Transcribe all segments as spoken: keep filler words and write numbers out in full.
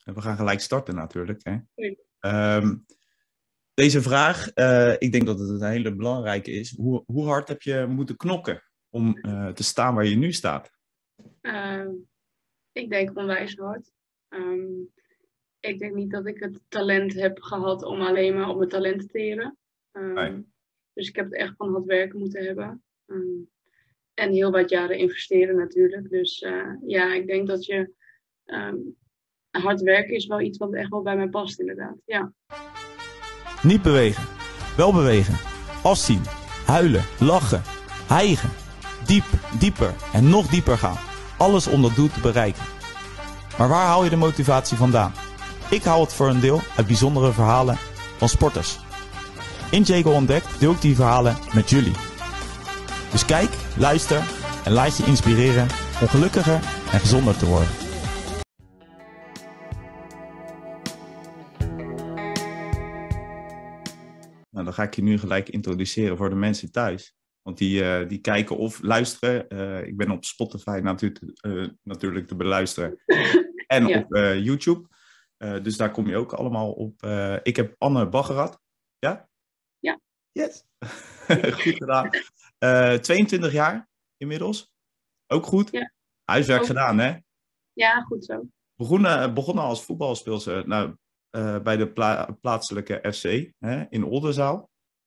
we gaan gelijk starten natuurlijk. Hè? Nee. Um, deze vraag, uh, ik denk dat het een hele belangrijke is. Hoe, hoe hard heb je moeten knokken om uh, te staan waar je nu staat? Uh, ik denk onwijs hard. Um, ik denk niet dat ik het talent heb gehad om alleen maar op mijn talent te teren. Um, Nee. Dus ik heb het echt van hard werken moeten hebben. Um, en heel wat jaren investeren natuurlijk. Dus uh, ja, ik denk dat je... Um, hard werken is wel iets wat echt wel bij mij past inderdaad. Ja. Niet bewegen. Wel bewegen. Afzien. Huilen. Lachen. Hijgen. Diep, dieper en nog dieper gaan. Alles om dat doel te bereiken. Maar waar haal je de motivatie vandaan? Ik haal het voor een deel uit bijzondere verhalen van sporters. In Jago Ontdekt deel ik die verhalen met jullie. Dus kijk, luister en laat je inspireren om gelukkiger en gezonder te worden. Nou, dan ga ik je nu gelijk introduceren voor de mensen thuis. Want die, uh, die kijken of luisteren. Uh, ik ben op Spotify natuurlijk, uh, natuurlijk te beluisteren. En ja. op uh, YouTube. Uh, dus daar kom je ook allemaal op. Uh, ik heb Anne Baggerat. Ja? Ja. Yes. Goed gedaan. Uh, tweeëntwintig jaar inmiddels. Ook goed. Ja. Huiswerk ook. gedaan, hè? Ja, goed zo. Begonnen, begonnen als voetbalspeelster nou, uh, bij de pla- plaatselijke F C hè, in Oldenzaal.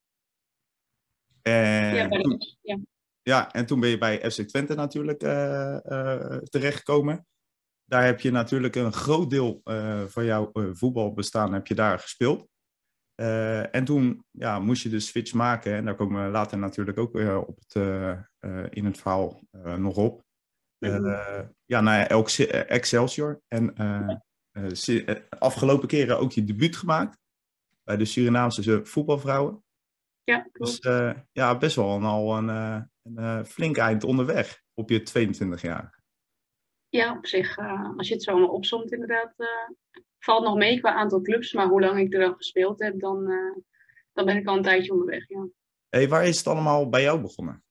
En ja, toen, ja. ja, en toen ben je bij F C Twente natuurlijk uh, uh, terechtgekomen. Daar heb je natuurlijk een groot deel uh, van jouw uh, voetbalbestaan heb je daar gespeeld. Uh, en toen ja, moest je de switch maken. En daar komen we later natuurlijk ook uh, op het, uh, uh, in het verhaal uh, nog op. Uh, mm-hmm. Ja, naar Excelsior. En uh, uh, afgelopen keren ook je debuut gemaakt. Bij de Surinaamse voetbalvrouwen. Ja, klopt. Dus uh, ja, best wel een, al een, uh, een uh, flink eind onderweg op je tweeëntwintig jaar. Ja, op zich, uh, als je het zo allemaal opzomt inderdaad, uh, valt nog mee qua aantal clubs. Maar hoe lang ik er al gespeeld heb, dan, uh, dan ben ik al een tijdje onderweg, ja. Hey, waar is het allemaal bij jou begonnen?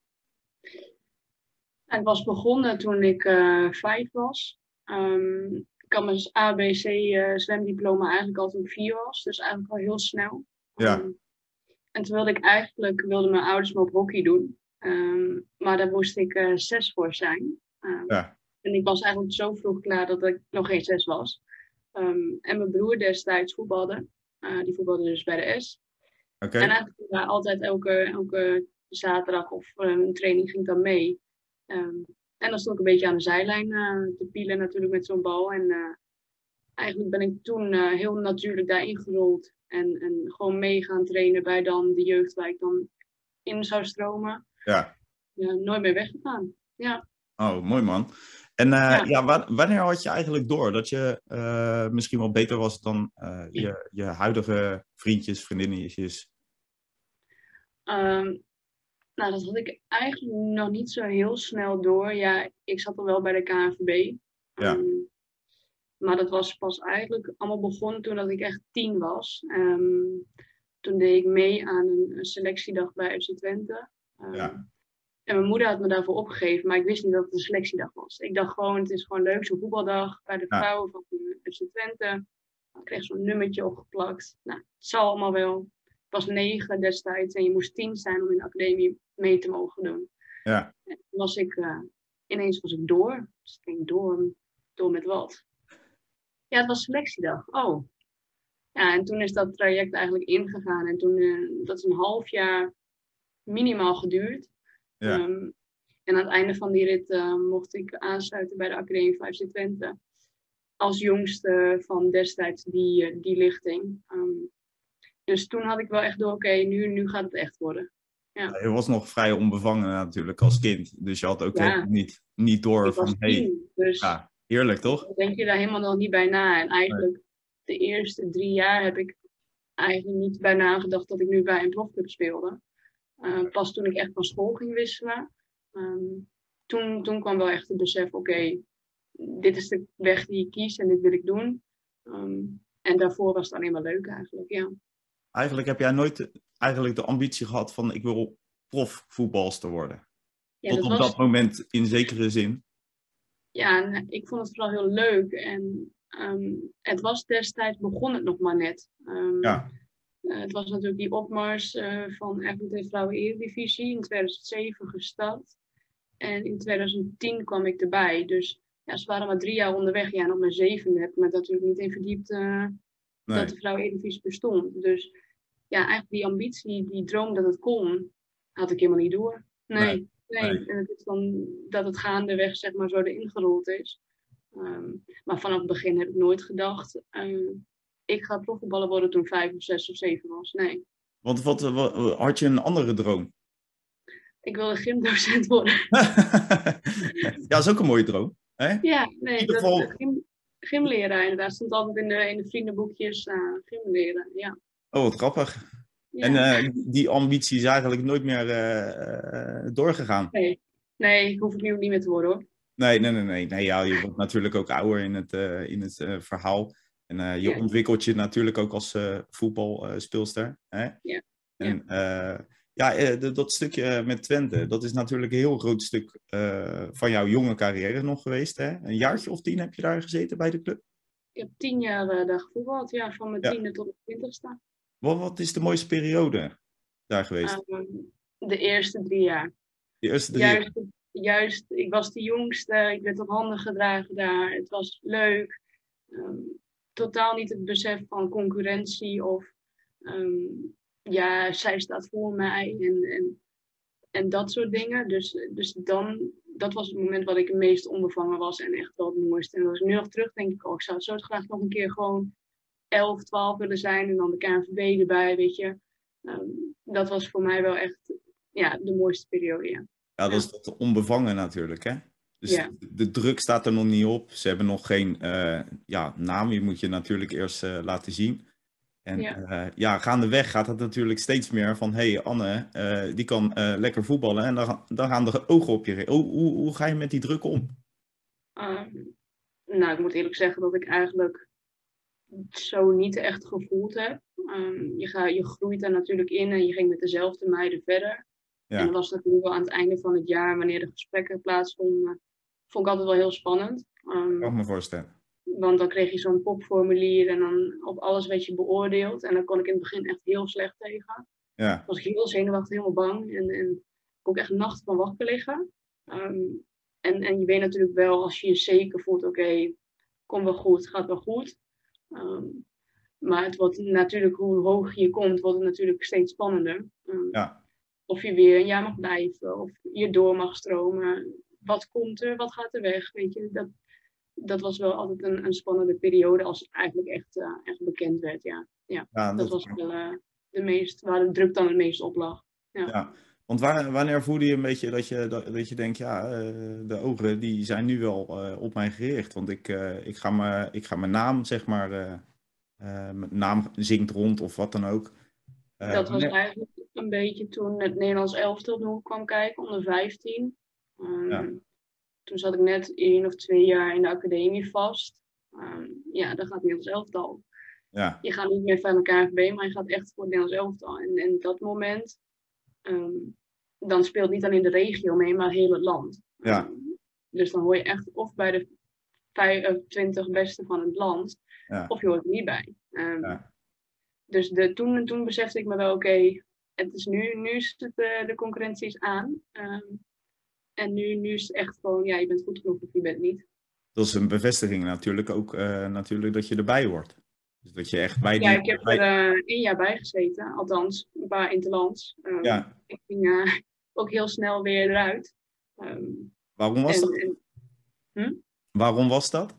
Het was begonnen toen ik uh, vijf was. Um, ik had mijn A B C uh, zwemdiploma eigenlijk al toen ik vier was. Dus eigenlijk al heel snel. Ja. Um, En toen wilde ik eigenlijk, wilden mijn ouders me op hockey doen. Um, maar daar moest ik uh, zes voor zijn. Um, ja. En ik was eigenlijk zo vroeg klaar dat ik nog geen zes was. Um, en mijn broer destijds voetbalde. Uh, die voetbalde dus bij de S. Okay. En eigenlijk uh, altijd elke, elke zaterdag of uh, een training ging dan mee. Um, en dan stond ik een beetje aan de zijlijn uh, te pielen natuurlijk met zo'n bal. En uh, eigenlijk ben ik toen uh, heel natuurlijk daarin gerold. En, en gewoon mee gaan trainen bij dan de jeugd waar ik dan in zou stromen. Ja. Ja, nooit meer weggegaan. Ja. Oh, mooi man. En uh, ja. ja, wanneer had je eigenlijk door dat je uh, misschien wel beter was dan uh, je, je huidige vriendjes, vriendinnetjes? Um, nou, dat had ik eigenlijk nog niet zo heel snel door. Ja, ik zat al wel bij de K N V B. Ja. Um, Maar dat was pas eigenlijk allemaal begonnen toen dat ik echt tien was. Um, toen deed ik mee aan een, een selectiedag bij F C Twente. Um, ja. En mijn moeder had me daarvoor opgegeven, maar ik wist niet dat het een selectiedag was. Ik dacht gewoon, het is gewoon leuk, zo'n voetbaldag bij de vrouwen ja. van F C Twente. Ik kreeg zo'n nummertje opgeplakt. Nou, het zal allemaal wel. Ik was negen destijds en je moest tien zijn om in de academie mee te mogen doen. Ja. En toen was ik, uh, ineens was ik door. Dus ik denk, door, door met wat? Ja, het was selectiedag. Oh. Ja, en toen is dat traject eigenlijk ingegaan. En toen, uh, dat is een half jaar minimaal geduurd. Ja. Um, en aan het einde van die rit uh, mocht ik aansluiten bij de Academie van F C Twente. Als jongste van destijds die, uh, die lichting. Um, dus toen had ik wel echt door, oké, okay, nu, nu gaat het echt worden. Ja. Ja, je was nog vrij onbevangen natuurlijk als kind. Dus je had ook ja. niet, niet door ik van, was hey, tien, dus ja, heerlijk toch? Denk je daar helemaal nog niet bij na. En eigenlijk nee. de eerste drie jaar heb ik eigenlijk niet bij nagedacht dat ik nu bij een profclub speelde. Uh, pas toen ik echt van school ging wisselen, um, toen, toen kwam wel echt het besef, oké, okay, dit is de weg die ik kies en dit wil ik doen. Um, en daarvoor was het alleen maar leuk eigenlijk, ja. Eigenlijk heb jij nooit eigenlijk de ambitie gehad van ik wil profvoetbalster worden? Ja, Tot dat op was... dat moment in zekere zin? Ja, ik vond het vooral heel leuk en Um, het was destijds, begon het nog maar net. Um, Ja, uh, het was natuurlijk die opmars uh, van F V T Vrouwen Eredivisie in tweeduizend zeven gestart. En in tweeduizend tien kwam ik erbij. Dus ja, ze waren maar drie jaar onderweg. Ja, en op mijn zevende heb ik me natuurlijk niet in verdiept uh, nee. dat de Vrouwen Eredivisie bestond. Dus ja, eigenlijk die ambitie, die droom dat het kon, had ik helemaal niet door. Nee, nee. nee. nee. En het is dan dat het gaandeweg zeg maar zo erin gerold is. Um, maar vanaf het begin heb ik nooit gedacht, uh, ik ga profvoetballer worden toen ik vijf of zes of zeven was. Nee. Want wat, wat, had je een andere droom? Ik wilde gymdocent worden. Ja, dat is ook een mooie droom. Hè? Ja, nee, in ieder dat, geval... gym, gymleraar inderdaad. Stond altijd in de, in de vriendenboekjes, uh, gymleraar, ja. Oh, wat grappig. Ja. En uh, die ambitie is eigenlijk nooit meer uh, uh, doorgegaan? Nee, nee, hoef ik nu ook niet meer te worden hoor. Nee, nee, nee. nee. nee ja, je wordt natuurlijk ook ouder in het, uh, in het uh, verhaal. En uh, je ja. ontwikkelt je natuurlijk ook als uh, voetbalspeelster. Hè? Ja. En uh, ja, uh, de, dat stukje met Twente, dat is natuurlijk een heel groot stuk uh, van jouw jonge carrière nog geweest. Hè? Een jaartje of tien heb je daar gezeten bij de club? Ik heb tien jaar uh, daar gevoetbald, ja, van mijn ja. tiende tot mijn twintigste. Wat, wat is de mooiste periode daar geweest? Um, de eerste drie jaar. De eerste drie jaar? Juist, juist, ik was de jongste, ik werd op handen gedragen daar. Het was leuk. Um, totaal niet het besef van concurrentie of um, ja, zij staat voor mij en, en, en dat soort dingen. Dus, dus dan, dat was het moment wat ik het meest onbevangen was en echt wel het mooiste. En als ik nu nog terug denk ik, oh, ik zou het zo graag nog een keer gewoon elf, twaalf willen zijn en dan de K N V B erbij, weet je. Um, dat was voor mij wel echt ja, de mooiste periode, ja. Ja, dat is dat onbevangen natuurlijk, hè? Dus ja. de, de druk staat er nog niet op. Ze hebben nog geen uh, ja, naam. Je moet je natuurlijk eerst uh, laten zien. En ja. Uh, ja, gaandeweg gaat het natuurlijk steeds meer van... Hé, hey, Anne, uh, die kan uh, lekker voetballen. En dan, dan gaan de ogen op je. Hoe, hoe, hoe ga je met die druk om? Um, nou, ik moet eerlijk zeggen dat ik eigenlijk zo niet echt gevoeld heb. Um, je, ga, je groeit daar natuurlijk in en je ging met dezelfde meiden verder. Ja. En dat was natuurlijk wel aan het einde van het jaar, wanneer de gesprekken plaatsvonden, vond ik altijd wel heel spannend. Um, kan ik me voorstellen. Want dan kreeg je zo'n popformulier en dan op alles werd je beoordeeld. En daar kon ik in het begin echt heel slecht tegen. Ja. Was ik heel zenuwachtig, helemaal bang. En, en kon ik echt nachten van wakker liggen. Um, en, en je weet natuurlijk wel, als je je zeker voelt, oké, okay, komt wel goed, gaat wel goed. Um, maar het wordt natuurlijk, hoe hoog je komt, wordt het natuurlijk steeds spannender. Um, ja. Of je weer een jaar mag blijven, of je door mag stromen. Wat komt er, wat gaat er weg, weet je. Dat, dat was wel altijd een, een spannende periode als het eigenlijk echt, uh, echt bekend werd, ja. ja, ja dat, dat was wel uh, de meest, waar de druk dan het meest op lag. Ja. Ja. Want waar, wanneer voelde je een beetje dat je, dat, dat je denkt, ja, uh, de ogen die zijn nu wel uh, op mij gericht. Want ik, uh, ik, ga me, ik ga mijn naam, zeg maar, uh, uh, mijn naam zingt rond of wat dan ook. Uh, dat was eigenlijk een beetje toen het Nederlands elftal nog kwam kijken, onder vijftien. Um, ja. Toen zat ik net één of twee jaar in de academie vast. Um, ja, dan gaat het Nederlands elftal. Ja. Je gaat niet meer van de K N V B, maar je gaat echt voor het Nederlands elftal. En, en dat moment, um, dan speelt niet alleen de regio mee, maar heel het land. Ja. Um, dus dan hoor je echt of bij de vijfentwintig beste van het land, ja. of je hoort er niet bij. Um, ja. Dus de, toen, toen besefte ik me wel, oké, okay, het is nu, nu is het, uh, de concurrentie is aan. Um, en nu, nu is het echt gewoon, ja, je bent goed genoeg of je bent niet. Dat is een bevestiging natuurlijk ook, uh, natuurlijk dat je erbij hoort. Dus dat je echt bij die... Ja, ik heb bij... er uh, één jaar bij gezeten, althans, een paar interlands. Um, ja. Ik ging uh, ook heel snel weer eruit. Um, Waarom was en, dat? En, hm? Waarom was dat?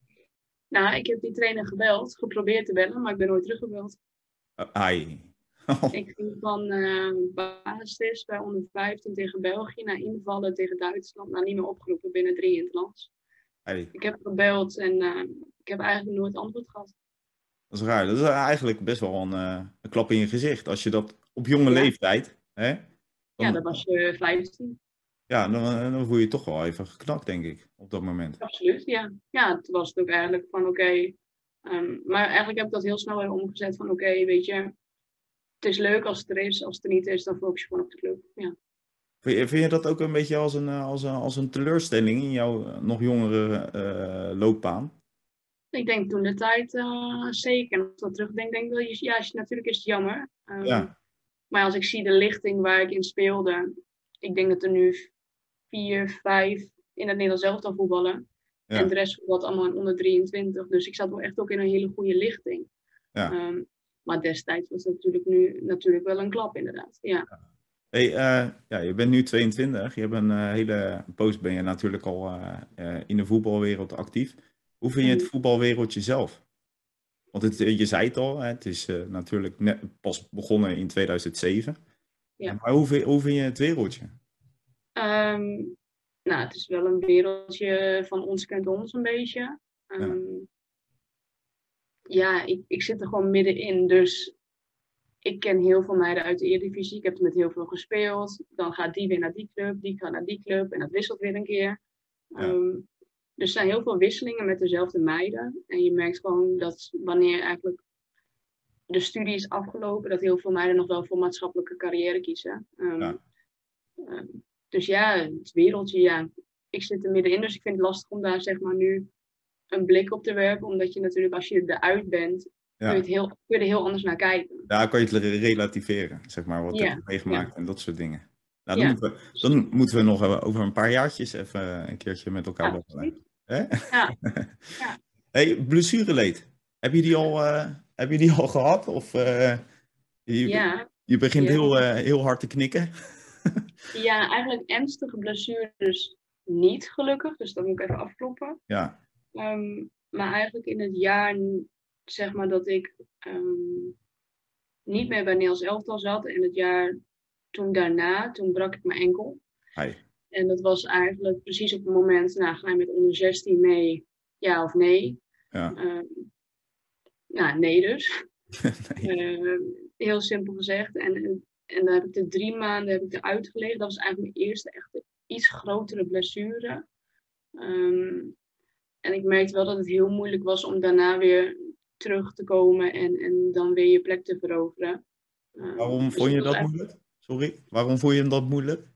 Nou, ik heb die trainer gebeld, geprobeerd te bellen, maar ik ben nooit teruggebeld. Uh, ai. Oh. Ik ging van uh, basis bij onder vijftien tegen België naar invallen tegen Duitsland. Nou, niet meer opgeroepen binnen drie interlands. Ai. Ik heb gebeld en uh, ik heb eigenlijk nooit antwoord gehad. Dat is raar. Dat is eigenlijk best wel een, uh, een klap in je gezicht. Als je dat op jonge ja. leeftijd... Hè, dan, ja, dat was je vijftien. Ja, dan, dan voel je je toch wel even geknakt, denk ik, op dat moment. Absoluut, ja. Ja, het was ook eigenlijk van oké... Okay, um, maar eigenlijk heb ik dat heel snel weer omgezet van oké, okay, weet je... Het is leuk als het er is, als het er niet is, dan focus je gewoon op de club. Ja. Vind je, vind je dat ook een beetje als een, als een, als een teleurstelling in jouw nog jongere uh, loopbaan? Ik denk toen de tijd uh, zeker. En als ik dat terugdenk, denk ik wel, ja, natuurlijk is het jammer. Um, Ja. Maar als ik zie de lichting waar ik in speelde, ik denk dat er nu vier, vijf in het Nederlands elftal voetballen. Ja. En de rest voetbalt allemaal in onder drieëntwintig. Dus ik zat wel echt ook in een hele goede lichting. Ja. Um, maar destijds was het natuurlijk nu natuurlijk wel een klap, inderdaad. Ja. Hey, uh, ja, je bent nu tweeëntwintig. Je hebt een uh, hele poos ben je natuurlijk al uh, uh, in de voetbalwereld actief. Hoe vind je het voetbalwereldje zelf? Want het, je zei het al, hè, het is uh, natuurlijk net pas begonnen in tweeduizend zeven. Ja. Maar hoe vind, hoe vind je het wereldje? Um, nou, het is wel een wereldje van ons kent ons een beetje. Um, ja, ja ik, ik zit er gewoon middenin. Dus ik ken heel veel meiden uit de Eredivisie. Ik heb er met heel veel gespeeld. Dan gaat die weer naar die club, die gaat naar die club. En dat wisselt weer een keer. Ja. Um, dus er zijn heel veel wisselingen met dezelfde meiden. En je merkt gewoon dat wanneer eigenlijk de studie is afgelopen, dat heel veel meiden nog wel voor maatschappelijke carrière kiezen. Um, Ja. Um, dus ja, het wereldje, ja. Ik zit er middenin, dus ik vind het lastig om daar zeg maar nu een blik op te werpen. Omdat je natuurlijk, als je eruit bent, Ja. kun, je het heel, kun je er heel anders naar kijken. Ja, kan je het relativeren, zeg maar, wat Ja. heb je meegemaakt Ja. en dat soort dingen. Nou, dan, Ja. moeten we, dan moeten we nog over een paar jaartjes even een keertje met elkaar Ja, babbelen. Hè? Ja. Ja. Hey, blessureleed. Heb je die al, uh, heb je die al gehad? Of uh, je, Ja. je begint Ja. heel, uh, heel hard te knikken? Ja, eigenlijk ernstige blessures niet, gelukkig. Dus dat moet ik even afkloppen. Ja. Um, maar eigenlijk in het jaar, zeg maar, dat ik um, niet meer bij Nederlands elftal zat. En het jaar toen daarna, toen brak ik mijn enkel. Hi. En dat was eigenlijk precies op het moment, nou, ga je met onder zestien mee, ja of nee? Ja. Um, nou, nee dus. Nee. Uh, heel simpel gezegd. En, en dan heb ik er drie maanden heb ik eruit gelegen. Dat was eigenlijk mijn eerste echt iets grotere blessure. Um, en ik merkte wel dat het heel moeilijk was om daarna weer terug te komen en, en dan weer je plek te veroveren. Uh, Waarom dus vond je dat eigenlijk... moeilijk? Sorry, waarom vond je dat moeilijk?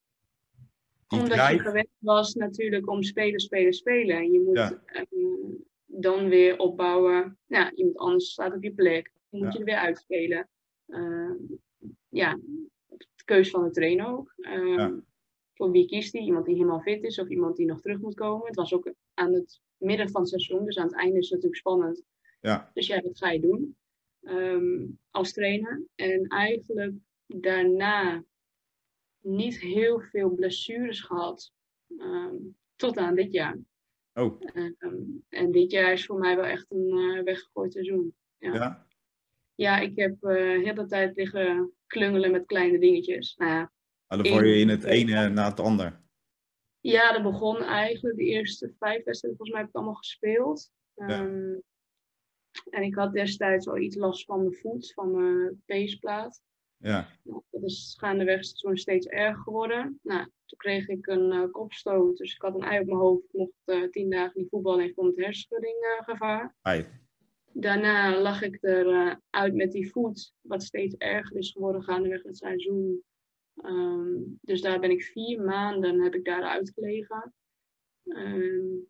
Die Omdat drive? je gewend was natuurlijk om spelen, spelen, spelen. En je moet Ja. uh, dan weer opbouwen. Ja, iemand anders staat op je plek. Dan moet Ja. je er weer uitspelen. Uh, ja, de keuze van de trainer ook. Uh, Ja. Voor wie kiest hij? Iemand die helemaal fit is of iemand die nog terug moet komen. Het was ook aan het midden van het seizoen, dus aan het einde is het natuurlijk spannend. Ja. Dus ja, wat ga je doen um, als trainer? En eigenlijk daarna niet heel veel blessures gehad um, tot aan dit jaar. Oh. Um, en dit jaar is voor mij wel echt een uh, weggegooid seizoen. Ja, Ja? ja ik heb uh, de hele tijd liggen klungelen met kleine dingetjes. Nou ja, Maar dan val je in het ene na het ander. Ja, dat begon eigenlijk. De eerste vijf wedstrijden volgens mij heb ik allemaal gespeeld. Ja. Um, en ik had destijds al iets last van mijn voet, van mijn peesplaat. Ja. Nou, dat is gaandeweg toen steeds erger geworden. Nou, toen kreeg ik een uh, kopstoot, dus ik had een ei op mijn hoofd. Ik mocht uh, tien dagen niet voetballen en ik vond het hersenschudding uh, gevaar. Hi. Daarna lag ik eruit uh, uit met die voet, wat steeds erger is geworden gaandeweg het seizoen. Um, dus daar ben ik vier maanden heb ik daar uitgelegen. Um,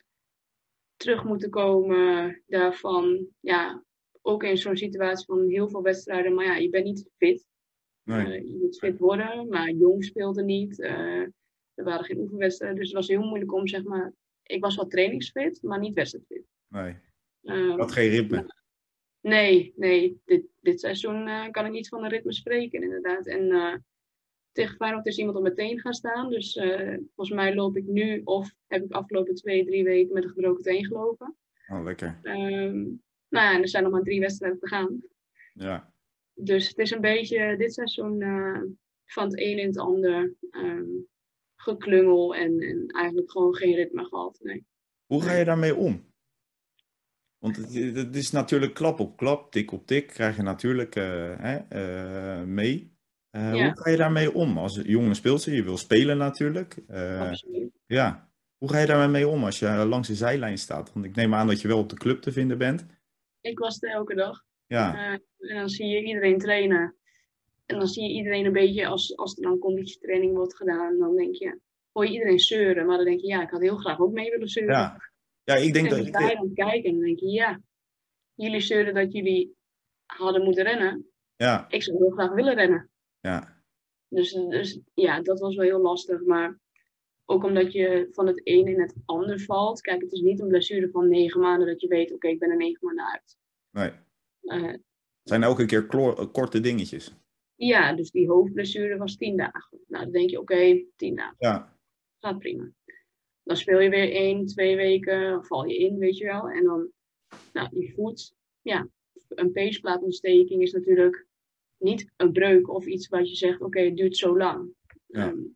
terug moeten komen daarvan, ja, ook in zo'n situatie van heel veel wedstrijden, maar ja, je bent niet fit. Nee. Uh, je moet fit worden, maar Jong speelde niet. Uh, er waren geen oefenwedstrijden, dus het was heel moeilijk om, zeg maar, ik was wel trainingsfit, maar niet wedstrijdfit. Nee. Um, Je had geen ritme. Nee, nee, dit, dit seizoen uh, kan ik niet van een ritme spreken, inderdaad. En uh, tegen Feyenoord is iemand er meteen gaan staan. Dus uh, volgens mij loop ik nu, of heb ik afgelopen twee, drie weken met een gebroken teen gelopen. Oh, lekker. Um, nou ja, en er zijn nog maar drie wedstrijden te gaan. Ja. Dus het is een beetje dit seizoen uh, van het een in het ander um, geklungel en, en eigenlijk gewoon geen ritme gehad. Nee. Hoe ga je daarmee om? Want het, het is natuurlijk klap op klap, tik op tik, krijg je natuurlijk uh, hè, uh, mee. Uh, Ja. Hoe ga je daarmee om? Als jonge speelster, je wil spelen natuurlijk. Uh, Absoluut. ja. Hoe ga je daarmee om als je langs de zijlijn staat? Want ik neem aan dat je wel op de club te vinden bent. Ik was er elke dag. Ja. Uh, en dan zie je iedereen trainen. En dan zie je iedereen een beetje, als, als er dan conditietraining wordt gedaan, dan denk je, hoor je iedereen zeuren. Maar dan denk je, ja, ik had heel graag ook mee willen zeuren. Ja. Ja, ik denk En dat... dan sta je dan kijken en dan denk je, ja, jullie zeuren dat jullie hadden moeten rennen. Ja, Ik zou heel graag willen rennen. ja, Dus, dus ja, dat was wel heel lastig. Maar ook omdat je van het een in het ander valt. Kijk, het is niet een blessure van negen maanden dat je weet, oké, okay, ik ben er negen maanden uit. nee. Uh, Het zijn elke keer kloor, korte dingetjes. Ja, dus die hoofdblessure was tien dagen. Nou, dan denk je, oké, okay, tien dagen. Ja. Gaat prima. Dan speel je weer één, twee weken, val je in, weet je wel. En dan, nou, die voet, ja, een peesplaatontsteking is natuurlijk niet een breuk of iets wat je zegt, oké, okay, het duurt zo lang. Ja. Um,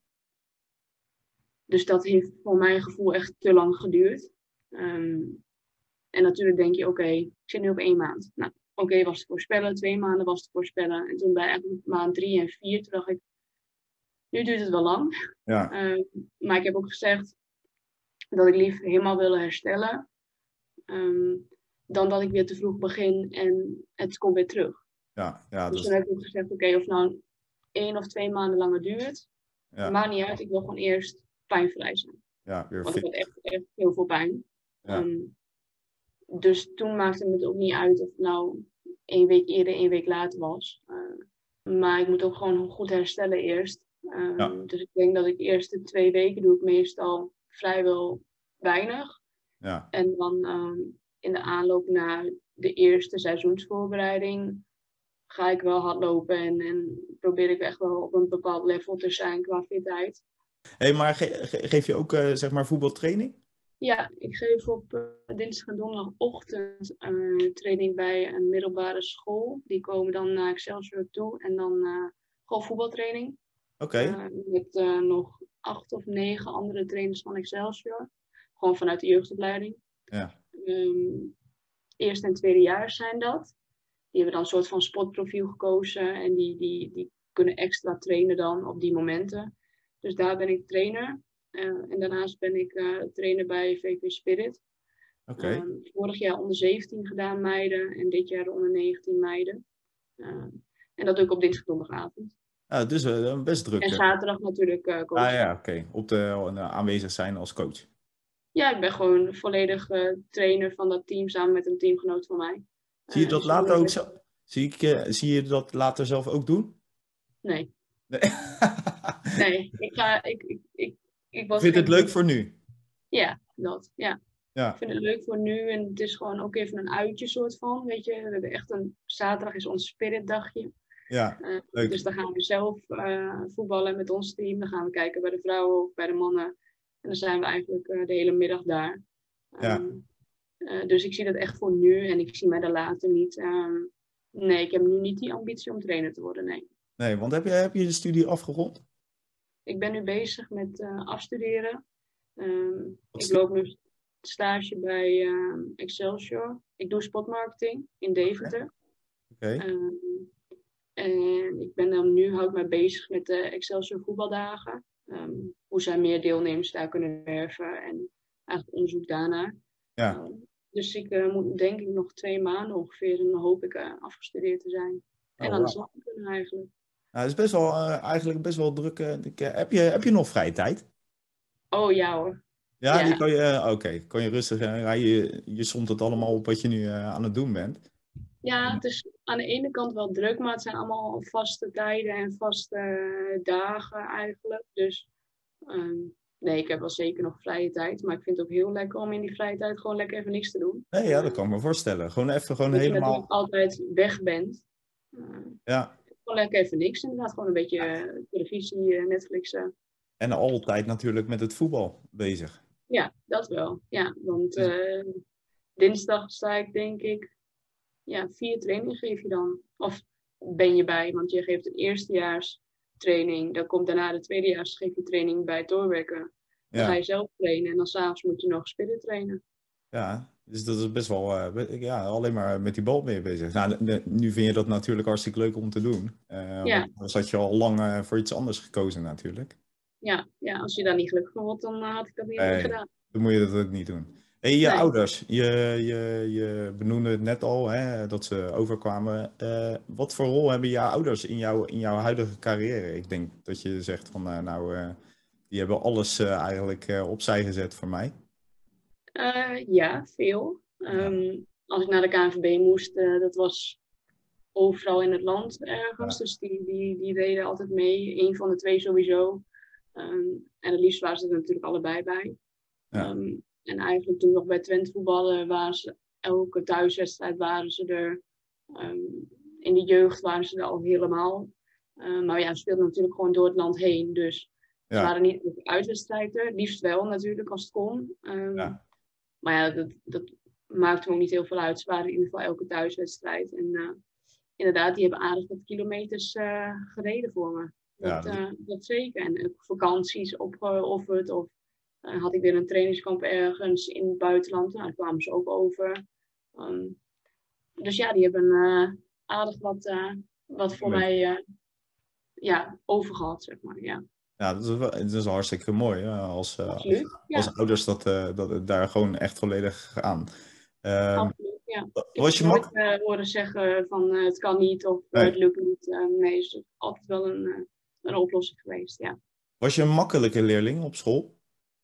dus dat heeft voor mijn gevoel echt te lang geduurd. Um, en natuurlijk denk je, oké, okay, ik zit nu op één maand. Nou, oké, okay, was te voorspellen. Twee maanden was te voorspellen. En toen bij eigenlijk maand drie en vier, toen dacht ik, nu duurt het wel lang. Ja. Uh, maar ik heb ook gezegd dat ik lief helemaal wil herstellen. Um, dan dat ik weer te vroeg begin en het komt weer terug. Ja, ja, dus dus... toen heb ik ook gezegd, oké, okay, of nou één of twee maanden langer duurt. Ja. Maakt niet uit, ik wil gewoon eerst pijnvrij zijn. Ja, weer Want fit. ik had echt, echt heel veel pijn. Ja. Um, dus toen maakte het ook niet uit of het nou één week eerder, één week later was. Uh, maar ik moet ook gewoon goed herstellen eerst. Um, ja. Dus ik denk dat ik de eerste twee weken doe ik meestal vrijwel weinig. Ja. En dan um, in de aanloop naar de eerste seizoensvoorbereiding ga ik wel hardlopen en, en probeer ik echt wel op een bepaald level te zijn qua fitheid. Hé, hey, maar ge ge geef je ook uh, zeg maar voetbaltraining? Ja, ik geef op uh, dinsdag en donderdagochtend uh, training bij een middelbare school. Die komen dan naar Excelsior toe en dan uh, gewoon voetbaltraining. Oké. Okay. Uh, met uh, nog acht of negen andere trainers van Excelsior. Gewoon vanuit de jeugdopleiding. Ja. Um, eerste en tweede jaar zijn dat. Die hebben dan een soort van sportprofiel gekozen. En die, die, die kunnen extra trainen dan op die momenten. Dus daar ben ik trainer. Uh, en daarnaast ben ik uh, trainer bij V V Spirit. Oké. Okay. Um, vorig jaar onder zeventien gedaan meiden. En dit jaar onder negentien meiden. Uh, en dat doe ik op dinsdag donderdagavond. Ah, dus uh, best druk. En zaterdag natuurlijk uh, coach. Ah ja, oké. Okay. Op de uh, aanwezig zijn als coach. Ja, ik ben gewoon volledig uh, trainer van dat team samen met een teamgenoot van mij. Zie je dat uh, later ook zo? Zie, ik, uh, zie je dat later zelf ook doen? Nee. Nee, nee ik ga... Ik, ik, ik, ik was vind je het leuk doen. voor nu? Ja, dat. Ja. ja. Ik vind het leuk voor nu en het is gewoon ook even een uitje soort van, weet je. We hebben echt een... Zaterdag is ons spiritdagje. Ja, uh, leuk. Dus dan gaan we zelf uh, voetballen met ons team. Dan gaan we kijken bij de vrouwen of bij de mannen. En dan zijn we eigenlijk uh, de hele middag daar. Ja. Um, uh, dus ik zie dat echt voor nu en ik zie mij daar later niet. Um, nee, ik heb nu niet die ambitie om trainer te worden, nee. Nee, want heb je, heb je de studie afgerond? Ik ben nu bezig met uh, afstuderen. Um, ik loop nu stage bij uh, Excelsior. Ik doe sportmarketing in Deventer. Oké. Okay. Um, en ik ben dan nu hou ik mij bezig met de Excelsior voetbaldagen. Um, hoe zij meer deelnemers daar kunnen werven en eigenlijk onderzoek daarnaar. Ja. Uh, dus ik uh, moet denk ik nog twee maanden ongeveer en dan hoop ik uh, afgestudeerd te zijn. En oh, aan de wow. slag kunnen eigenlijk. Nou, het is best wel, uh, eigenlijk best wel druk. Uh, heb, je, heb je nog vrije tijd? Oh ja hoor. Ja, ja. die kan je, uh, oké, okay. kan je rustig, uh, ja, je, je somt het allemaal op wat je nu uh, aan het doen bent. Ja, het is aan de ene kant wel druk, maar het zijn allemaal vaste tijden en vaste uh, dagen eigenlijk. Dus um, nee, ik heb wel zeker nog vrije tijd. Maar ik vind het ook heel lekker om in die vrije tijd gewoon lekker even niks te doen. Nee, ja, dat kan ik me voorstellen. Gewoon even gewoon dat helemaal... je natuurlijk altijd weg bent. Uh, ja. Gewoon lekker even niks. Inderdaad, gewoon een beetje uh, televisie, uh, Netflixen. En altijd natuurlijk met het voetbal bezig. Ja, dat wel. Ja, want uh, dinsdag sta ik denk ik... Ja, vier trainingen geef je dan. Of ben je bij, want je geeft een eerstejaars training. Dan komt daarna de tweedejaars geef je training bij het doorwerken. Dan ja. ga je zelf trainen en dan s'avonds moet je nog spinnen trainen. Ja, dus dat is best wel, uh, ja, alleen maar met die bal mee bezig. Nou, de, nu vind je dat natuurlijk hartstikke leuk om te doen. Uh, ja. Want dan had je al lang uh, voor iets anders gekozen natuurlijk. Ja, ja, als je daar niet gelukkig van wordt, dan uh, had ik dat niet nee, gedaan. Dan moet je dat ook niet doen. Hey, je nee. ouders, je, je, je benoemde het net al, hè, dat ze overkwamen. Uh, wat voor rol hebben jouw ouders in, jou, in jouw huidige carrière? Ik denk dat je zegt van, uh, nou, uh, die hebben alles uh, eigenlijk uh, opzij gezet voor mij. Uh, ja, veel. Um, Ja. Als ik naar de K N V B moest, uh, dat was overal in het land ergens. Ja. Dus die, die, die deden altijd mee. Eén van de twee sowieso. Um, en het liefst waren ze er natuurlijk allebei bij. Ja. Um, en eigenlijk toen nog bij Twente voetballen, waren ze elke thuiswedstrijd waren ze er. Um, in de jeugd waren ze er al helemaal. Uh, maar ja, we speelden natuurlijk gewoon door het land heen. Dus Ja. ze waren niet op de uitwedstrijd er. Liefst wel natuurlijk als het kon. Um, Ja. Maar ja, dat, dat maakte me ook niet heel veel uit. Ze waren in ieder geval elke thuiswedstrijd. En uh, inderdaad, die hebben aardig wat kilometers uh, gereden voor me. Dat, Ja, dat... Uh, dat zeker. En ook vakanties opgeofferd. Of uh, had ik weer een trainingskamp ergens in het buitenland. Nou, daar kwamen ze ook over. Um, dus ja, die hebben uh, aardig wat, uh, wat voor mij uh, ja, overgehad, zeg maar. Ja. Ja, dat is, wel, dat is hartstikke mooi. Ja, als, uh, als, ja. als ouders dat, uh, dat daar gewoon echt volledig gaan. Um, Absoluut, ja. Ik was je heb nooit mak- uh, horen zeggen van uh, het kan niet of uh, nee. het lukt niet. Uh, nee, het is altijd wel een, uh, een oplossing geweest, ja. Was je een makkelijke leerling op school?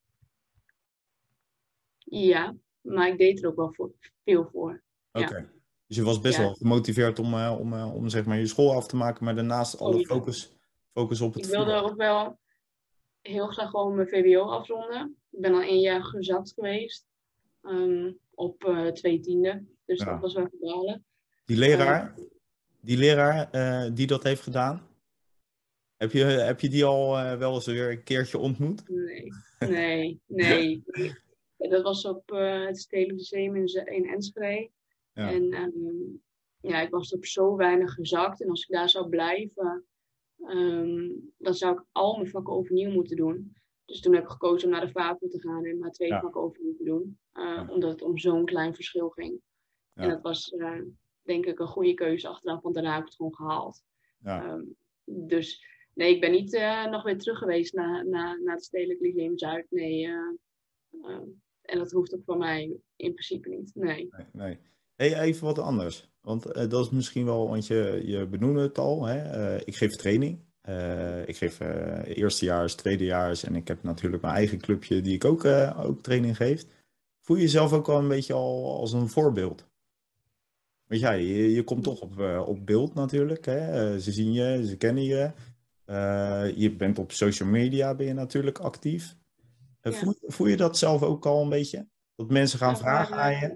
Ja, maar ik deed er ook wel voor, veel voor. Oké. Okay. Ja. Dus je was best ja. wel gemotiveerd om, uh, om, uh, om zeg maar je school af te maken, maar daarnaast alle oh, ja. focus, focus op het Ik wilde voetbal. ook wel heel graag gewoon mijn V W O afronden. Ik ben al één jaar gezakt geweest. Um, op uh, twee tiende. Dus ja. dat was wel gedalen. Die leraar, uh, die, leraar uh, die dat heeft gedaan, heb je, heb je die al uh, wel eens weer een keertje ontmoet? Nee, nee, nee. Dat was op uh, het Stedelijk Lyceum in, in Enschede. Ja. En um, ja, ik was op zo weinig gezakt. En als ik daar zou blijven, um, dan zou ik al mijn vakken overnieuw moeten doen. Dus toen heb ik gekozen om naar de VAVO te gaan en maar twee ja. vakken overnieuw te doen. Uh, ja. Omdat het om zo'n klein verschil ging. Ja. En dat was uh, denk ik een goede keuze achteraf, want daarna heb ik het gewoon gehaald. Ja. Um, dus nee, ik ben niet uh, nog weer terug geweest naar, naar, naar het Stedelijk Lyceum Zuid. Nee, uh, uh, en dat hoeft ook voor mij in principe niet. Nee. nee, nee. Hey, even wat anders. Want uh, dat is misschien wel, want je, je benoemde het al. Hè? Uh, ik geef training. Uh, ik geef uh, eerstejaars, tweedejaars en ik heb natuurlijk mijn eigen clubje die ik ook, uh, ook training geef. Voel je jezelf ook wel een beetje al als een voorbeeld? Want ja, je, je komt toch op, uh, op beeld natuurlijk. Hè? Uh, ze zien je, ze kennen je. Uh, je bent op social media ben je natuurlijk actief. Uh, ja. voel, voel je dat zelf ook al een beetje? Dat mensen gaan ja, vragen aan je?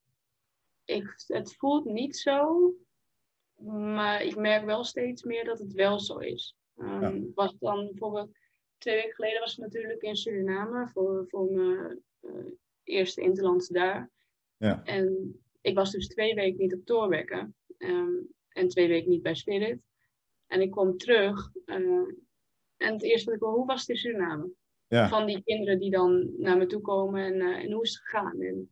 Ik, het voelt niet zo. Maar ik merk wel steeds meer dat het wel zo is. Um, ja. Was dan bijvoorbeeld twee weken geleden was ik natuurlijk in Suriname voor, voor mijn uh, eerste interlands daar. Ja. En ik was dus twee weken niet op Thorbecke. Um, en twee weken niet bij Spirit. En ik kwam terug. Uh, en het eerste wat ik hoorde, hoe was het in Suriname? Ja. Van die kinderen die dan naar me toe komen en, uh, en hoe is het gegaan? En,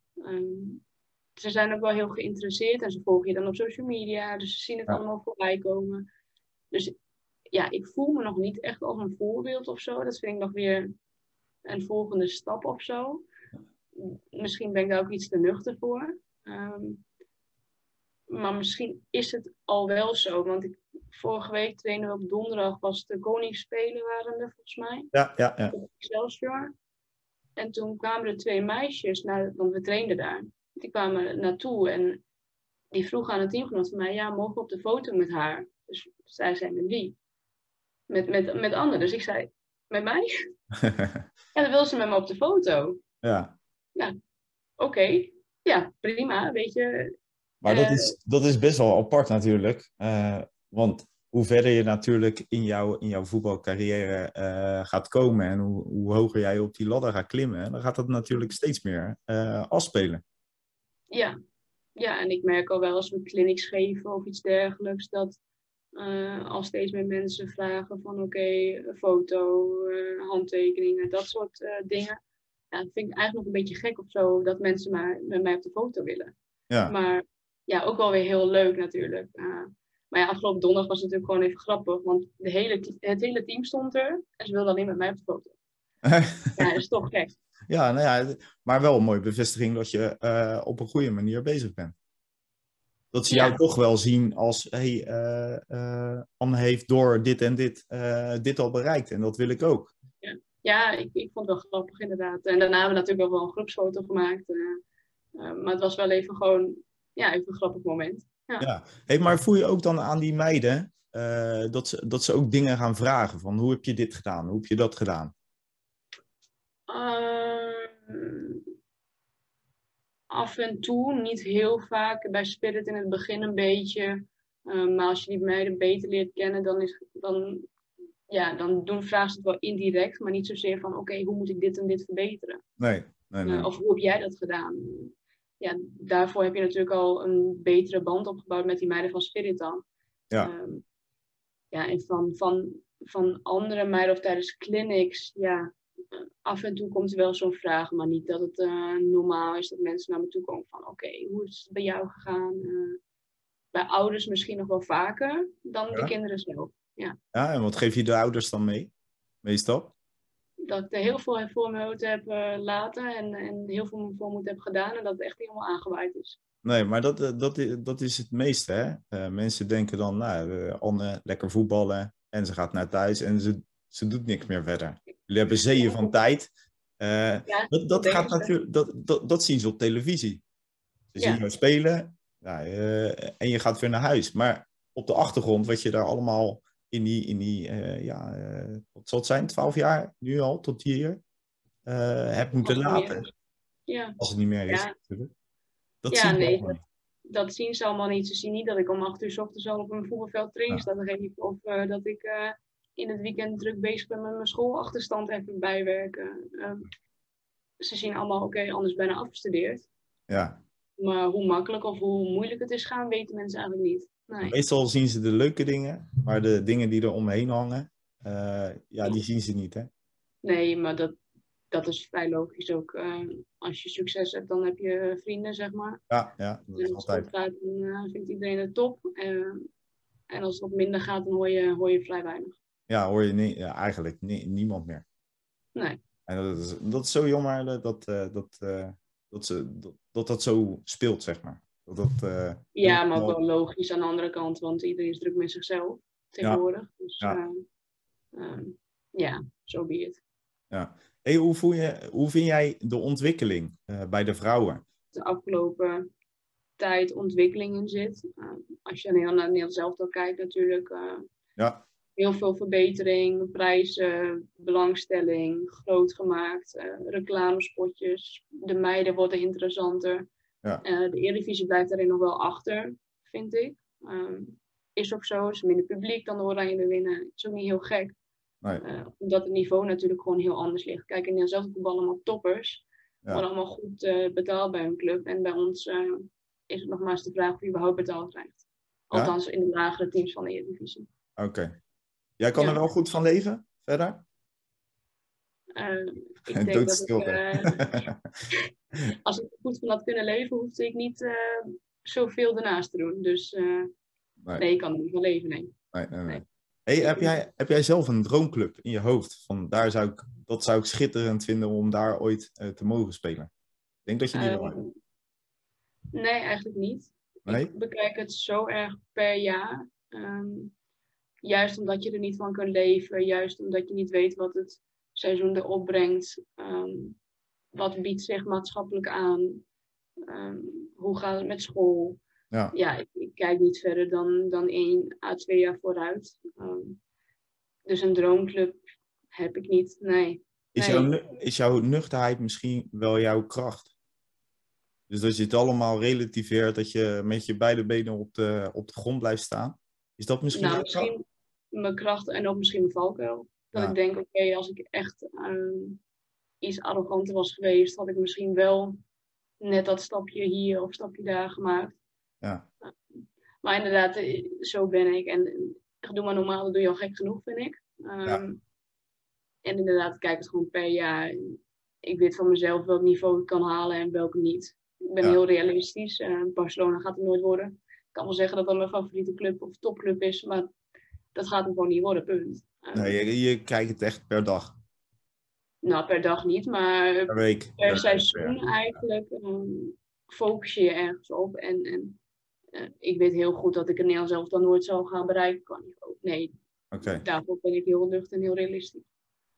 um, ze zijn ook wel heel geïnteresseerd en ze volgen je dan op social media. Dus ze zien het ja. allemaal voorbij komen. Dus ja, ik voel me nog niet echt als een voorbeeld of zo. Dat vind ik nog weer een volgende stap of zo. Misschien ben ik daar ook iets te nuchter voor. Um, maar misschien is het al wel zo. Want ik, vorige week trainen we op donderdag was de Koningsspelen waren er volgens mij. Ja, ja, ja. Op Excelsior. En toen kwamen er twee meisjes, naar, want we trainden daar. Die kwamen naartoe en die vroegen aan het teamgenoot van mij, ja, mogen we op de foto met haar? Dus zij zei, met wie? Met, met, met Anne. Dus ik zei, met mij? En dan wil ze met me op de foto. Ja. Ja, oké. Okay. Ja, prima, weet je. Maar dat, uh, is, dat is best wel apart natuurlijk. Uh, want hoe verder je natuurlijk in, jou, in jouw voetbalcarrière uh, gaat komen en hoe, hoe hoger jij op die ladder gaat klimmen, dan gaat dat natuurlijk steeds meer uh, afspelen. Ja. ja, en ik merk al wel als we clinics geven of iets dergelijks, dat uh, al steeds meer mensen vragen van oké, okay, een foto, uh, handtekeningen, dat soort uh, dingen. Ja, dat vind ik eigenlijk nog een beetje gek of zo, dat mensen maar met mij op de foto willen. Ja. Maar ja, ook wel weer heel leuk natuurlijk. Uh, maar ja, afgelopen donderdag was het natuurlijk gewoon even grappig, want de hele, het hele team stond er en ze wilden alleen met mij op de foto. Ja, dat is toch gek. Ja, nou ja, maar wel een mooie bevestiging dat je uh, op een goede manier bezig bent. Dat ze ja. jou toch wel zien als, hé, hey, uh, uh, Anne heeft door dit en dit, uh, dit al bereikt en dat wil ik ook. Ja, ja, ik, ik vond het wel grappig inderdaad. En daarna hebben we natuurlijk ook wel een groepsfoto gemaakt. Uh, uh, maar het was wel even gewoon, ja, even een grappig moment. Ja. Ja. Hey, maar voel je ook dan aan die meiden uh, dat, ze, dat ze ook dingen gaan vragen? Van hoe heb je dit gedaan? Hoe heb je dat gedaan? Uh, af en toe, niet heel vaak. Bij Spirit in het begin een beetje. Uh, maar als je die meiden beter leert kennen, dan, is, dan, ja, dan doen, vragen ze het wel indirect. Maar niet zozeer van, oké, okay, hoe moet ik dit en dit verbeteren? Nee, nee, nee. Uh, of hoe heb jij dat gedaan? Ja, daarvoor heb je natuurlijk al een betere band opgebouwd met die meiden van Spirit dan. Ja. Um, ja, en van, van, van andere meiden of tijdens clinics, ja, af en toe komt er wel zo'n vraag, maar niet dat het uh, normaal is dat mensen naar me toe komen van, oké, okay, hoe is het bij jou gegaan? Uh, bij ouders misschien nog wel vaker dan ja. de kinderen zelf. Ja. Ja, en wat geef je de ouders dan mee, meestal? Dat ik er heel veel voor me uit heb uh, laten en, en heel veel voor moet heb gedaan en dat het echt helemaal aangewaaid is. Nee, maar dat, dat, dat is het meeste, hè? Uh, mensen denken dan, nou, uh, Anne, lekker voetballen en ze gaat naar thuis en ze, ze doet niks meer verder. Jullie hebben zeeën van tijd. Uh, ja, dat, dat, gaat natuurlijk, dat, dat, dat zien ze op televisie. Ze zien ja. jou spelen nou, uh, en je gaat weer naar huis. Maar op de achtergrond, wat je daar allemaal in die, in die uh, ja, uh, wat zal het zijn, twaalf jaar nu al, tot hier, uh, hebt moeten laten. Ja. Als het niet meer is, ja. natuurlijk. Dat ja, zien nee, dat, dat zien ze allemaal niet. Ze zien niet dat ik om acht uur 's ochtends al op een voetbalveld training sta te geven. Of uh, dat ik uh, in het weekend druk bezig ben met mijn schoolachterstand even bijwerken. Uh, ze zien allemaal, oké, okay, anders bijna afgestudeerd. Ja. Maar hoe makkelijk of hoe moeilijk het is gaan, weten mensen eigenlijk niet. Nee. Meestal zien ze de leuke dingen, maar de dingen die er omheen hangen, uh, ja, die zien ze niet, hè? Nee, maar dat, dat is vrij logisch ook. Uh, als je succes hebt, dan heb je vrienden, zeg maar. Ja, ja, dat is en als altijd. het gaat, dan uh, vindt iedereen het top. Uh, en als het wat minder gaat, dan hoor je, hoor je vrij weinig. Ja, hoor je nie- ja, eigenlijk nie- niemand meer. Nee. En dat is, dat is zo jammer dat dat, uh, dat, uh, dat, ze, dat, dat dat zo speelt, zeg maar. Dat dat, uh, ja, maar ook wel logisch aan de andere kant, want iedereen is druk met zichzelf tegenwoordig. Ja. Dus ja, uh, um, ja, so be it. Ja. Hey, hoe, voel je, hoe vind jij de ontwikkeling uh, bij de vrouwen? De afgelopen tijd ontwikkeling in zit. Uh, als je naar Nederland zelf al kijkt natuurlijk. Uh, ja. Heel veel verbetering, prijzen, belangstelling, groot gemaakt, uh, reclamespotjes. De meiden worden interessanter. Ja. Uh, de Eredivisie blijft daarin nog wel achter, vind ik. Um, is ook zo, is minder publiek dan de Oranje winnen. Is ook niet heel gek. Nee. Uh, omdat het niveau natuurlijk gewoon heel anders ligt. Kijk, in Nederland zelf voetballen allemaal toppers. Ja. Worden allemaal goed uh, betaald bij hun club. En bij ons uh, is het nog maar eens de vraag of je überhaupt betaald krijgt. Althans ja? in de lagere teams van de Eredivisie. Oké. Okay. Jij kan ja. er wel goed van leven, verder? Uh, ik denk dat ik, uh, als ik er goed van had kunnen leven, hoefde ik niet uh, zoveel ernaast te doen. Dus uh, nee. nee, ik kan er niet van leven, nee. nee, nee, nee. Hey, heb, jij, heb jij zelf een droomclub in je hoofd? Van, daar zou ik, dat zou ik schitterend vinden om daar ooit uh, te mogen spelen. Ik denk dat je die uh, wel hebt. Nee, eigenlijk niet. Nee? Ik bekijk het zo erg per jaar. Um, juist omdat je er niet van kunt leven. Juist omdat je niet weet wat het seizoen erop brengt. Um, wat biedt zich maatschappelijk aan? Um, hoe gaat het met school? Ja, ja ik, ik kijk niet verder dan, dan één à twee jaar vooruit. Um, dus een droomclub heb ik niet, nee. Is, nee. Jouw, is jouw nuchterheid misschien wel jouw kracht? Dus dat je het allemaal relativeert, dat je met je beide benen op de, op de grond blijft staan? Is dat misschien nou, jouw misschien kracht? Mijn kracht en ook misschien mijn valkuil. Dat ja. ik denk, oké, okay, als ik echt um, iets arroganter was geweest, had ik misschien wel net dat stapje hier of stapje daar gemaakt. Ja. Maar inderdaad, zo ben ik. En doe maar normaal, dat doe je al gek genoeg, vind ik. Um, ja. En inderdaad, kijk het gewoon per jaar. Ik weet van mezelf welk niveau ik kan halen en welke niet. Ik ben ja. heel realistisch. Uh, Barcelona gaat het nooit worden. Ik kan wel zeggen dat dat mijn favoriete club of topclub is, maar dat gaat hem gewoon niet worden, punt. Um, nee, je, je kijkt het echt per dag. Nou, per dag niet, maar per, week, per, per seizoen per, eigenlijk um, focus je je ergens op. En, en uh, ik weet heel goed dat ik het Nederlands zelf dan nooit zal gaan bereiken. Kan ik ook. Nee, okay. daarvoor ben ik heel nuchter en heel realistisch.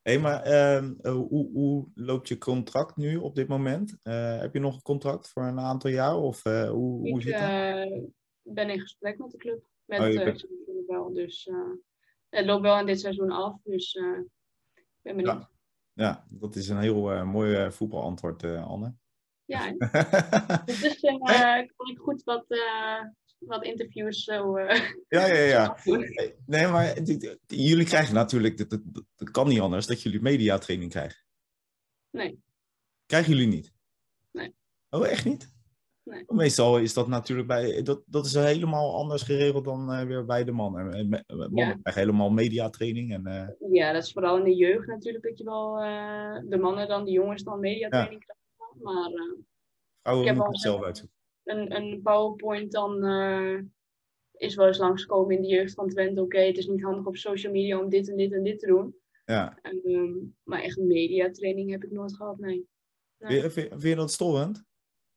Hé, maar ehm, eh, hoe, hoe loopt je contract nu op dit moment? Eh, heb je nog een contract voor een aantal jaar? Of eh, hoe, hoe Ik zit dat? eh, ben in gesprek met de club, Oh, met je uh, bent... Excelsior wel. Dus eh, het loopt wel aan dit seizoen af, dus eh, ik ben benieuwd. ja. Ja, dat is een heel eh, mooi eh, voetbalantwoord, eh, Anne. Ja, hè? Het is een, Nee? eh, kan ik goed wat, eh, wat interviews zo, eh, Ja, ja, zo ja. afdoen. Nee, maar die- die- jullie krijgen natuurlijk, dat, dat, dat kan niet anders, dat jullie mediatraining krijgen. Nee, Krijgen jullie niet? nee, Oh, echt niet? nee. Meestal is dat natuurlijk bij, dat, dat is helemaal anders geregeld dan eh, weer bij de mannen. Eh, me- Mannen Ja. krijgen helemaal mediatraining en eh, Ja, dat is vooral in de jeugd natuurlijk dat je wel eh, de mannen dan, de jongens dan ja, mediatraining krijgen. Maar eh, ik vrouwen heb moeten al het zelf uitzoeken. een, een PowerPoint dan eh, is wel eens langsgekomen in de jeugd van Twente. Oké, het is niet handig op social media om dit en dit en dit te doen. Ja. En, ehm, maar echt een mediatraining heb ik nooit gehad, nee. Vind, Nee. je- vind, vind je dat storend?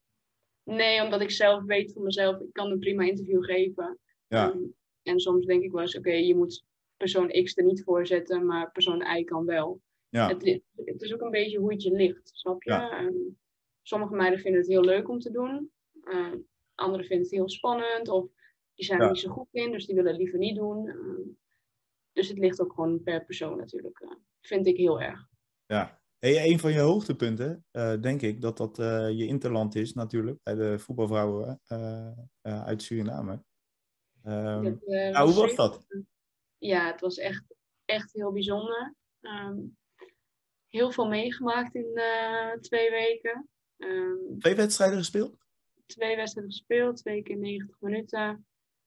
Nee, omdat ik zelf weet van mezelf, ik kan een prima interview geven. Ja, Ehm, en soms denk ik wel eens, oké, je moet persoon X er niet voor zetten, maar persoon Y kan wel. ja, Het, li- het is ook een beetje hoe het je ligt, snap je? ja, Ehm, sommige meiden vinden het heel leuk om te doen. Ehm anderen vinden het heel spannend of die zijn er ja, niet zo goed in, dus die willen het liever niet doen. Ehm, dus het ligt ook gewoon per persoon natuurlijk. eh, vind ik heel erg. ja. Hey, een van je hoogtepunten, eh, denk ik, dat dat eh, je interland is natuurlijk, bij de voetbalvrouwen eh, eh, uit Suriname. Ehm, Dat, eh, nou, hoe was zeker- dat? Ja, het was echt, echt heel bijzonder. Ehm, heel veel meegemaakt in eh, twee weken. Ehm, Twee wedstrijden gespeeld? twee wedstrijden gespeeld, twee keer negentig minuten.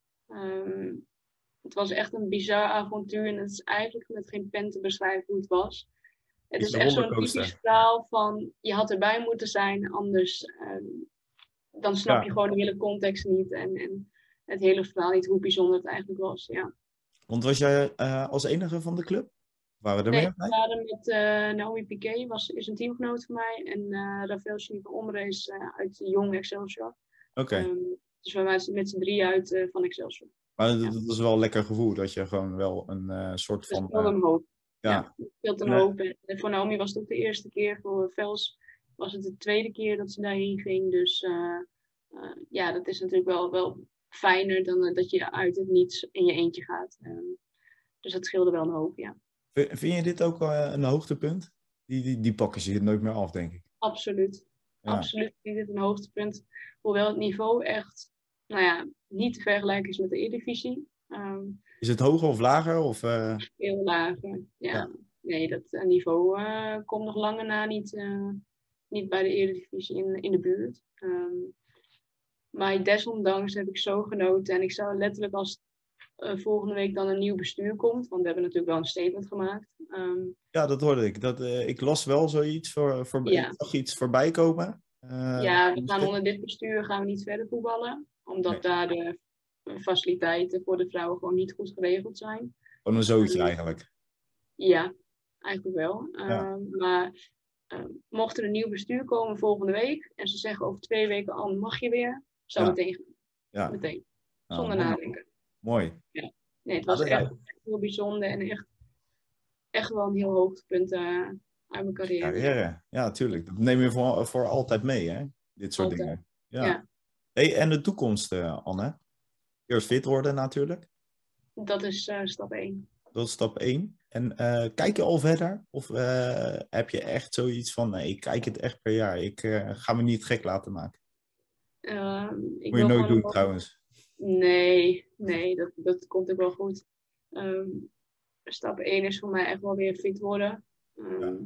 Ehm, het was echt een bizar avontuur en het is eigenlijk met geen pen te beschrijven hoe het was. Het Is is een echt zo'n rollercoaster. typisch verhaal van je had erbij moeten zijn, anders ehm, dan snap Ja. je gewoon de hele context niet en, en het hele verhaal niet, hoe bijzonder het eigenlijk was. Ja. Want was jij eh, als enige van de club? Waren er Nee, meer we bij? waren met eh, Naomi Piquet, was, is een teamgenoot van mij. En uh, Rafael Chini van Omre is uh, uit Jong Excelsior. Oké. Um, dus we waren met z'n drie uit uh, van Excelsior. Maar dat, Ja. dat is wel een lekker gevoel, dat je gewoon wel een uh, soort Dus van... het speelde Uh, een hoop. ja. Ja, het speelde een en, hoop. En voor Naomi was het ook de eerste keer. Voor Vels was het de tweede keer dat ze daarheen ging. Dus uh, uh, ja, dat is natuurlijk wel, wel fijner dan uh, dat je uit het niets in je eentje gaat. Um, dus dat scheelde wel een hoop, ja. Vind je dit ook uh, een hoogtepunt? Die, die, die pakken ze je nooit meer af, denk ik. Absoluut. Ja. Absoluut vind ik dit een hoogtepunt. Hoewel het niveau echt, nou ja, niet te vergelijken is met de Eredivisie. Um, is het hoger of lager? Of, uh... Heel lager, ja. ja. Nee, dat uh, niveau uh, komt nog lange na niet, uh, niet bij de Eredivisie in, in de buurt. Um, maar desondanks heb ik zo genoten. En ik zou letterlijk als uh, volgende week dan een nieuw bestuur komt. Want we hebben natuurlijk wel een statement gemaakt. Um, ja, dat hoorde ik. Dat, uh, ik las wel zoiets voor, voor ja. ik zag iets voorbij komen. Uh, ja, we gaan onder dit bestuur gaan we niet verder voetballen. Omdat nee. daar de faciliteiten voor de vrouwen gewoon niet goed geregeld zijn. Gewoon een zootje um, eigenlijk. Ja, eigenlijk wel. Ja. Um, maar um, mocht er een nieuw bestuur komen volgende week en ze zeggen over twee weken al mag je weer, zou ja. meteen gaan. Ja. Meteen. Nou, Zonder mooi. nadenken. Mooi. Ja. Nee, het was ja, echt, echt heel bijzonder en echt, echt wel een heel hoogtepunt uh, uit mijn carrière. Carrière, ja, tuurlijk. Dat neem je voor, voor altijd mee, hè? Dit soort altijd. dingen. Ja. ja. Hey, en de toekomst, uh, Anne? Eerst fit worden natuurlijk. Dat is uh, stap één. Dat is stap één. En uh, kijk je al verder? Of uh, heb je echt zoiets van, nee, ik kijk het echt per jaar. Ik uh, ga me niet gek laten maken. Uh, ik Moet je nooit doen, wel... trouwens. Nee, nee, dat, dat komt ook wel goed. Um, stap één is voor mij echt wel weer fit worden. Um, ja.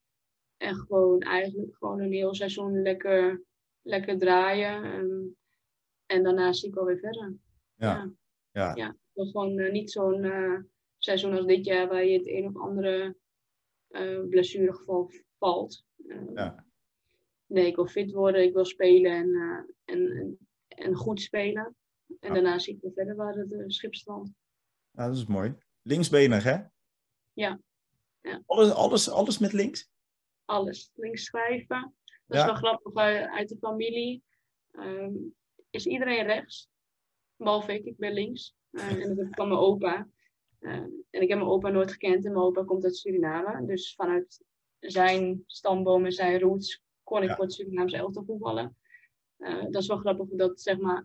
En gewoon eigenlijk gewoon een heel seizoen lekker, lekker draaien. Um, en daarna zie ik wel weer verder. Ja. Ja. ja. ja. Gewoon uh, niet zo'n uh, seizoen als dit jaar waar je het een of andere uh, blessuregeval valt. Uh, ja. Nee, ik wil fit worden, ik wil spelen en, uh, en, en, en goed spelen. En ja. daarna zie ik weer verder waar het uh, schip strandt. Ja, dat is mooi. Linksbenig, hè? Ja. ja. Alles, alles, alles met links? Alles. Links schrijven. Dat ja. is wel grappig uit, uit de familie. Um, is iedereen rechts? Behalve ik, ik ben links. Uh, en dat heb ik van mijn opa. Uh, en ik heb mijn opa nooit gekend en mijn opa komt uit Suriname. Dus vanuit zijn stamboom en zijn roots kon ik ja. voor het Surinaamse elftal voetballen. Uh, dat is wel grappig dat zeg maar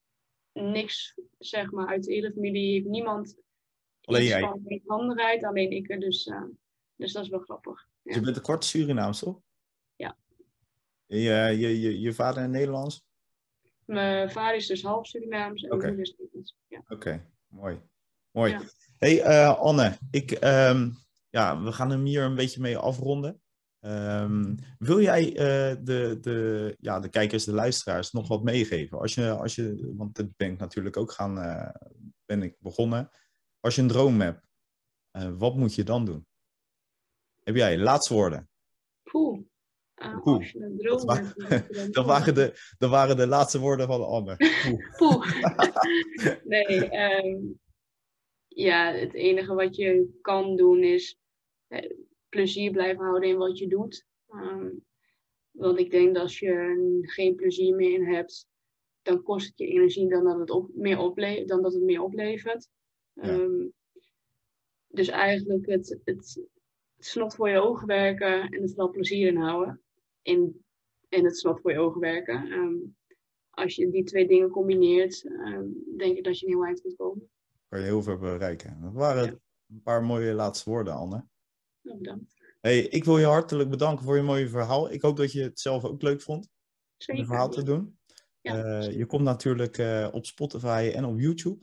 niks zeg maar uit de hele familie heeft niemand alleen iets jij. van handigheid, alleen ik er dus. Uh, dus dat is wel grappig. Ja. Dus je bent een kwart Surinaams, toch? Ja. Je, je, je, je vader in Nederlands? Mijn vader is dus half Surinaams en okay. mijn moeder is Nederlands. Ja. Oké, okay. mooi. Mooi. Ja. Hey uh, Anne, ik, um, ja, we gaan hem hier een beetje mee afronden. Um, wil jij uh, de, de, ja, de kijkers, de luisteraars nog wat meegeven? Als je, als je, want dit ben ik natuurlijk ook gaan, uh, ben ik begonnen. Als je een droom hebt, uh, wat moet je dan doen? Heb jij laatste woorden? Poeh. Uh, Poeh. Als je een droom dat, hebt, wa- dat, waren de, dat waren de laatste woorden van Anne. Poeh. Poeh. Nee, um, ja, het enige wat je kan doen is eh, plezier blijven houden in wat je doet. Um, want ik denk dat als je geen plezier meer in hebt, dan kost het je energie dan dat het, op, meer, ople- dan dat het meer oplevert. Ja. Um, dus eigenlijk het, het, het snot voor je ogen werken en er vooral plezier in houden. In, in het snot voor je ogen werken. Um, als je die twee dingen combineert, um, denk ik dat je een heel eind kunt komen. Kan je heel veel bereiken. Dat waren ja. een paar mooie laatste woorden, Anne. Nou, bedankt. Hey, ik wil je hartelijk bedanken voor je mooie verhaal. Ik hoop dat je het zelf ook leuk vond Zeker, om een verhaal te doen. Ja, uh, je komt natuurlijk uh, op Spotify en op YouTube.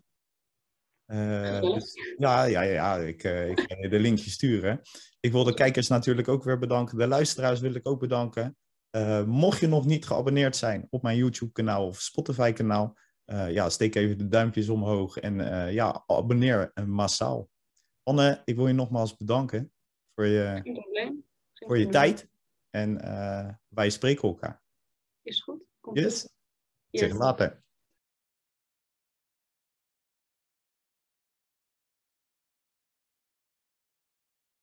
Uh, dus, ja, ja, ja ik, uh, ik ga je de linkje sturen. Ik wil de kijkers natuurlijk ook weer bedanken. De luisteraars wil ik ook bedanken. Uh, mocht je nog niet geabonneerd zijn op mijn YouTube-kanaal of Spotify-kanaal, uh, ja, steek even de duimpjes omhoog en uh, ja, abonneer massaal. Anne, ik wil je nogmaals bedanken voor je, Geen probleem. Geen voor je tijd. En uh, wij spreken elkaar. Is goed. Komt yes? goed. Zeg later.